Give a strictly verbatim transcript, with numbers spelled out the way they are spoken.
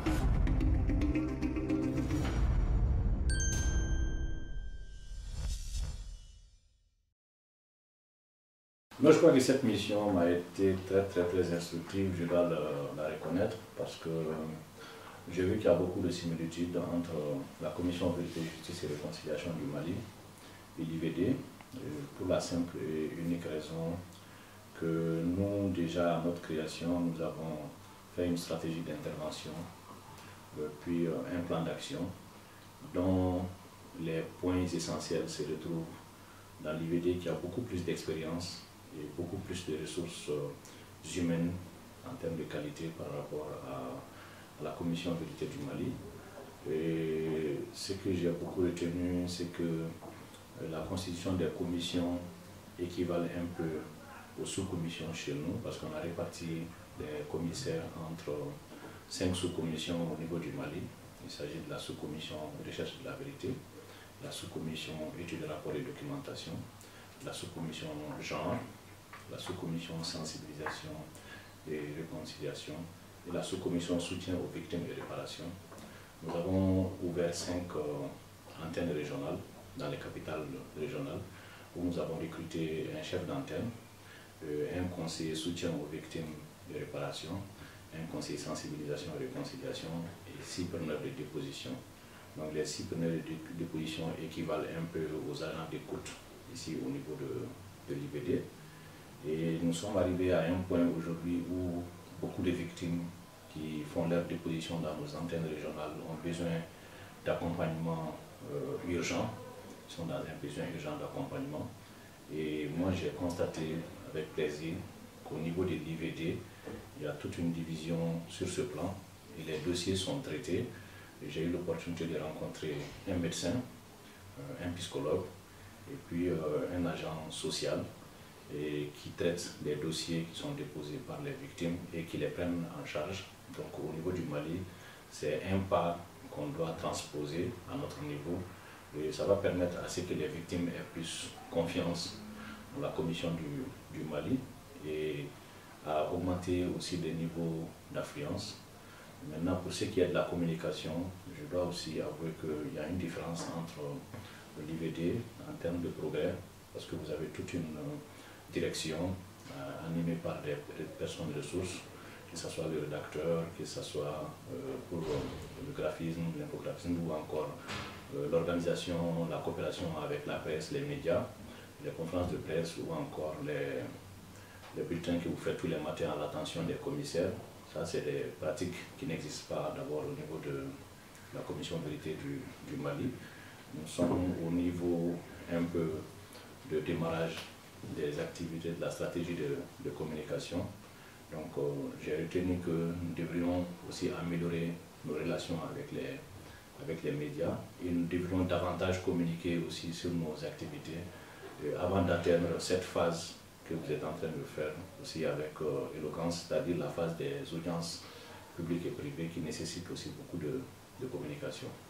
Moi, je crois que cette mission m'a été très très très instructive, je dois le, la reconnaître, parce que j'ai vu qu'il y a beaucoup de similitudes entre la Commission Vérité, Justice et Réconciliation du Mali et l'I V D, pour la simple et unique raison que nous, déjà à notre création, nous avons fait une stratégie d'intervention, puis un plan d'action, dont les points essentiels se retrouvent dans l'I V D qui a beaucoup plus d'expérience et beaucoup plus de ressources humaines en termes de qualité par rapport à, à la Commission Vérité du Mali. Et ce que j'ai beaucoup retenu, c'est que la constitution des commissions équivalent un peu aux sous-commissions chez nous, parce qu'on a réparti les commissaires entre cinq sous-commissions au niveau du Mali. Il s'agit de la sous-commission recherche de la vérité, la sous-commission études, rapports et documentation, la sous-commission genre, la sous-commission sensibilisation et réconciliation et la sous-commission soutien aux victimes et réparation. Nous avons ouvert cinq euh, antennes régionales dans les capitales régionales où nous avons recruté un chef d'antenne, euh, un conseiller soutien aux victimes et réparation, un conseiller sensibilisation et réconciliation et six preneurs de déposition. Donc les six preneurs de déposition équivalent un peu aux agents d'écoute ici au niveau de, de l'I V D. Et nous sommes arrivés à un point aujourd'hui où beaucoup de victimes qui font leur déposition dans nos antennes régionales ont besoin d'accompagnement euh, urgent, ils sont dans un besoin urgent d'accompagnement. Et moi j'ai constaté avec plaisir qu'au niveau de l'I V D, il y a toute une division sur ce plan et les dossiers sont traités. J'ai eu l'opportunité de rencontrer un médecin, un psychologue et puis un agent social et qui traite les dossiers qui sont déposés par les victimes et qui les prennent en charge. Donc au niveau du Mali, c'est un pas qu'on doit transposer à notre niveau et ça va permettre à ce que les victimes aient plus confiance dans la commission du, du Mali et à augmenter aussi les niveaux d'affluence. Maintenant, pour ce qui est de la communication, je dois aussi avouer qu'il y a une différence entre l'I V D en termes de progrès, parce que vous avez toute une direction euh, animée par des personnes ressources, que ce soit le rédacteur, que ce soit euh, pour le graphisme, l'infographisme ou encore euh, l'organisation, la coopération avec la presse, les médias, les conférences de presse ou encore les, les bulletins que vous faites tous les matins à l'attention des commissaires. Ça, c'est des pratiques qui n'existent pas d'abord au niveau de la Commission Vérité du, du Mali. Nous sommes au niveau un peu de démarrage des activités de la stratégie de, de communication. Donc, euh, j'ai retenu que nous devrions aussi améliorer nos relations avec les, avec les médias et nous devrions davantage communiquer aussi sur nos activités euh, avant d'atteindre cette phase que vous êtes en train de faire aussi avec euh, éloquence, c'est-à-dire la phase des audiences publiques et privées qui nécessite aussi beaucoup de, de communication.